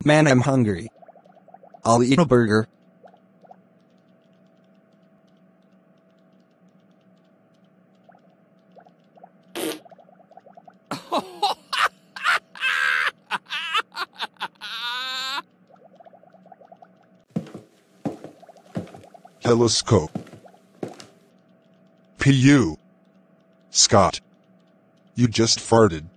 Man, I'm hungry. I'll eat a burger. Telescope. P.U. Scott. You just farted.